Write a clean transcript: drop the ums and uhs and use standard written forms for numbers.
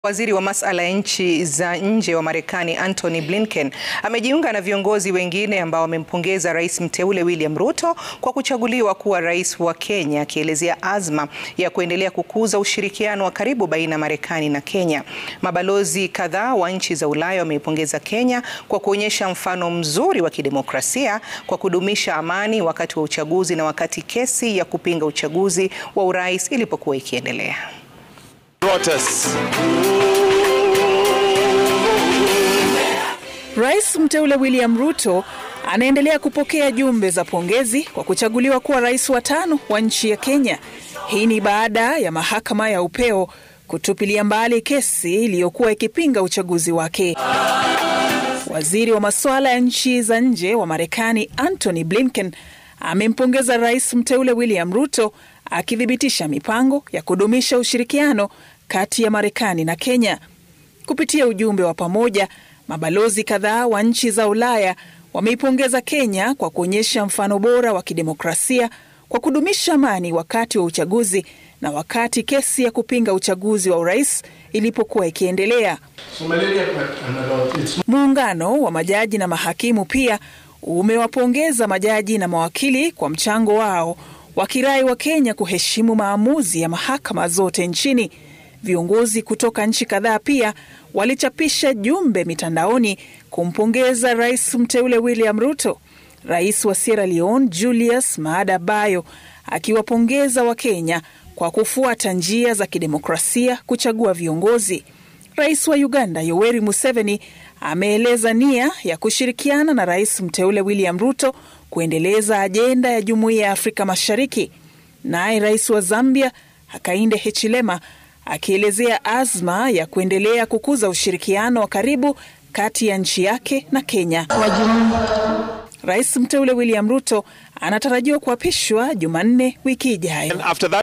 Waziri wa masuala ya nchi za nje wa Marekani Antony Blinken amejiunga na viongozi wengine ambao wamempongeza Rais Mteule William Ruto kwa kuchaguliwa kuwa rais wa Kenya, akielezea azma ya kuendelea kukuza ushirikiano wa karibu baina ya Marekani na Kenya. Mabalozi kadhaa wa nchi za Ulaya wameipongeza Kenya kwa kuonyesha mfano mzuri wa kidemokrasia kwa kudumisha amani wakati wa uchaguzi na wakati kesi ya kupinga uchaguzi wa urais ilipokuwa ikiendelea. Rais Mteule William Ruto anaendelea kupokea jumbe za pongezi kwa kuchaguliwa kuwa rais wa 5 wa nchi ya Kenya. Hii ni baada ya mahakama ya upeo kutupilia mbali kesi iliyokuwa ikipinga uchaguzi wake. Waziri wa masuala ya nchi za nje wa Marekani Antony Blinken amempongeza Rais Mteule William Ruto, akithibitisha mipango ya kudumisha ushirikiano kati ya Marekani na Kenya. Kupitia ujumbe wa pamoja, mabalozi kadhaa wa nchi za Ulaya wameipongeza Kenya kwa kuonyesha mfano bora wa kidemokrasia kwa kudumisha amani wakati wa uchaguzi na wakati kesi ya kupinga uchaguzi wa urais ilipokuwa ikiendelea. Muungano wa majaji na mahakimu pia umewapongeza majaji na mawakili kwa mchango wao, wakirai wa Kenya kuheshimu maamuzi ya mahakama zote nchini. Viongozi kutoka nchi kadhaa pia walichapisha jumbe mitandaoni kumpongeza Rais Mteule William Ruto. Rais wa Sierra Leone Julius Maada Bio akiwapongeza wa Kenya kwa kufuata njia za kidemokrasia kuchagua viongozi. Rais wa Uganda Yoweri Museveni ameeleza nia ya kushirikiana na Rais Mteule William Ruto kuendeleza ajenda ya Jumuiya ya Afrika Mashariki. Naye Rais wa Zambia Hakainde Hichilema akielezea azma ya kuendelea kukuza ushirikiano wa karibu kati ya nchi yake na Kenya. Rais Mteule William Ruto anatarajiwa kuapishwa Jumanne wiki ijayo.